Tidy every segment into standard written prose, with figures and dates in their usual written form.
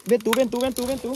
Bên tú.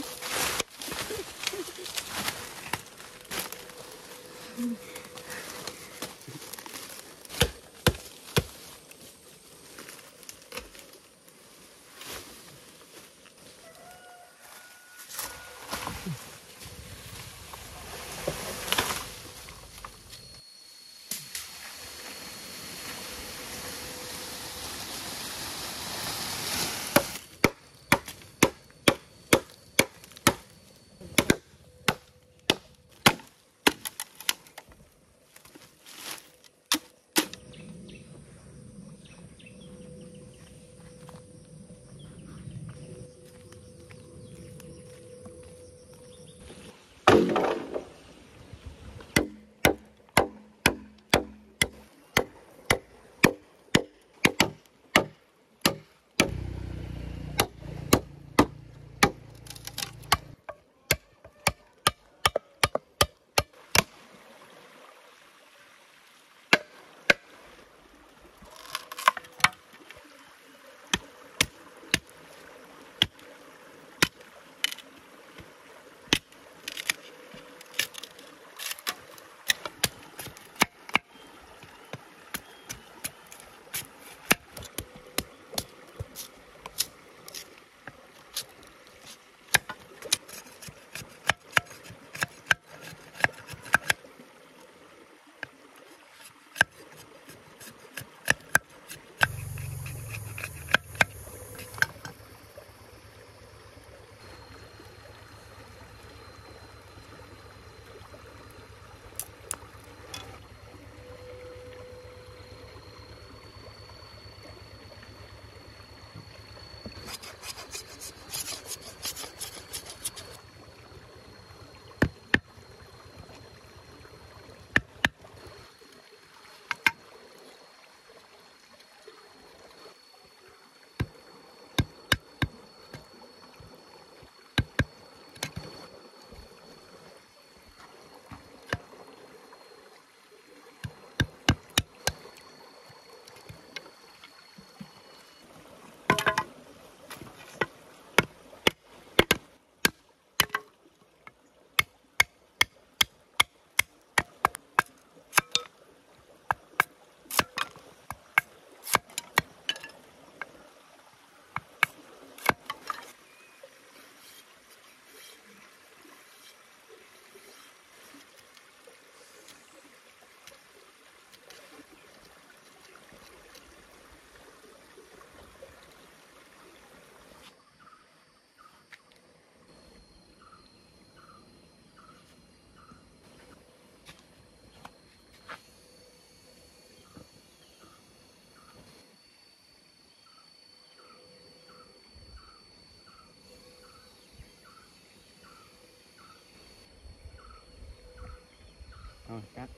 Rồi, cắt.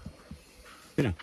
Thế nào?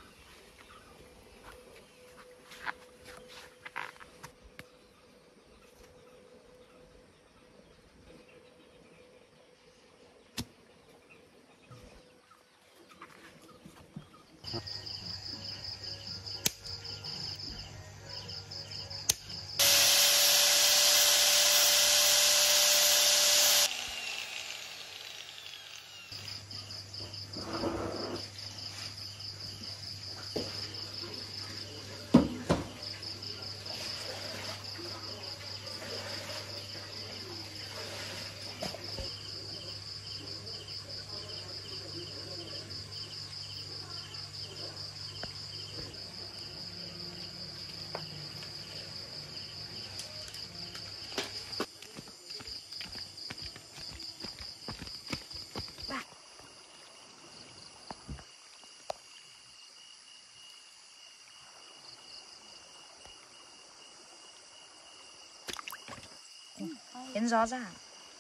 Đến gió ra.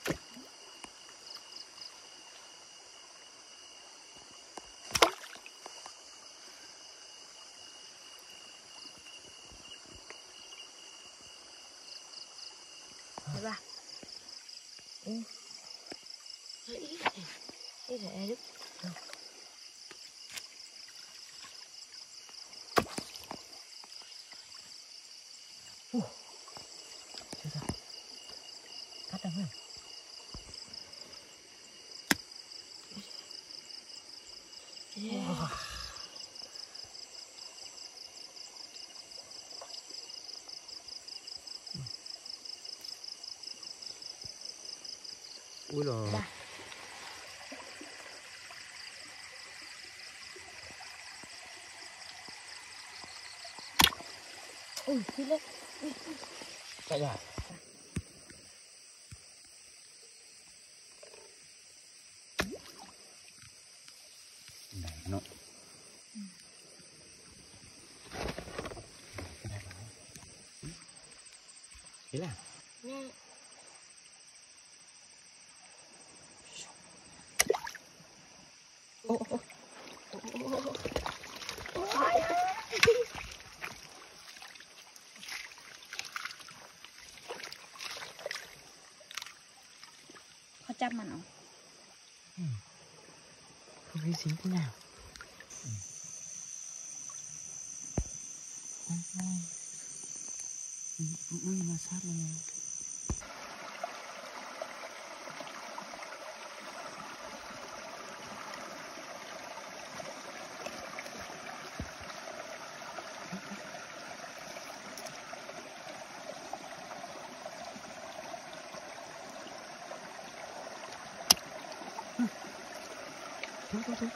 Thấy ba. Ít để đứt. จังเลยอุ้ยหรอ đi lên. Chạy à? Này nó. Thế là. Nè. Ô ô. Chăm mà nó không thấy dính thế nào. Ui mà sát luôn. Thôi.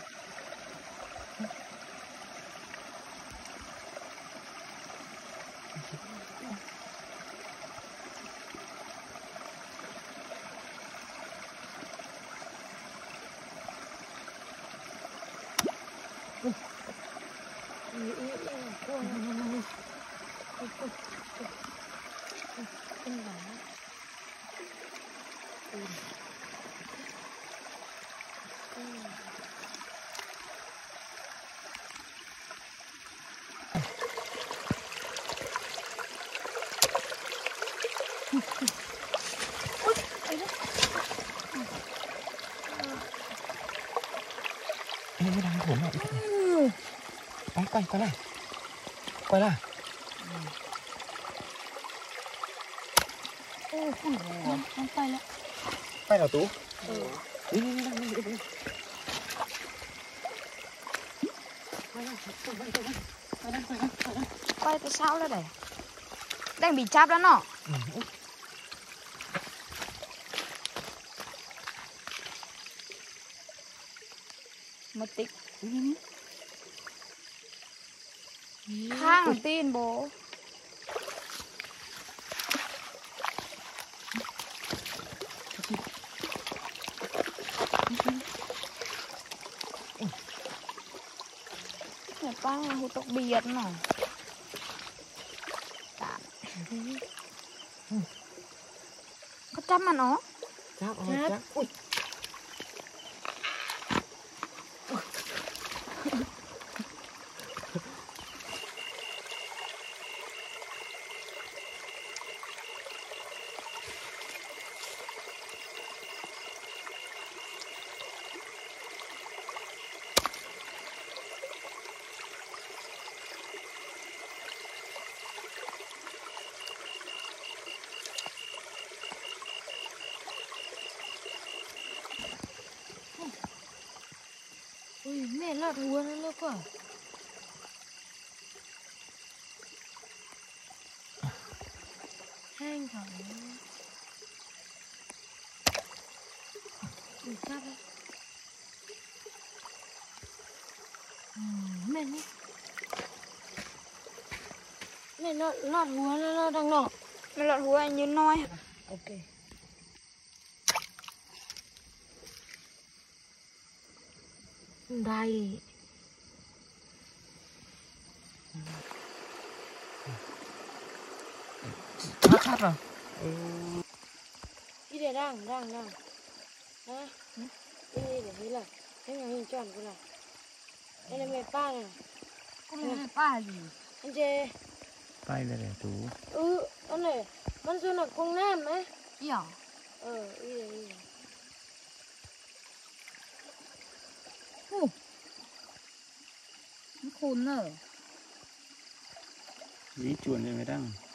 Em mới đang thủng lại. Quay lại. Quay lại. Không quay lại. Quay nào Tú? Đi. Quay từ sau ra đây. Đang bị chắp đó nó. Một tích. Khang tin bố. Này con là hụt tộc biệt nè. Có chăm mà nó. Chắc. Ui. Ui, mẹ lọt hùa nó nữa quá. Hang thẳng. Ui, chắc đấy. Mẹ nhé. Mẹ lọt hùa nó đang nọ. Mẹ lọt hùa như nói. Ok. Đây. Sát rồi. Đi để đang. Hả? Đi để thấy là cái nhà hình tròn của này. Đây là mẹ ba này. Con mẹ ba gì? Anh chê. Quay là để Tú. Anh này, con xuân là con nam ấy. Đi à? Đi đây. Nó khôn rồi. Ví chuồn này mới đăng.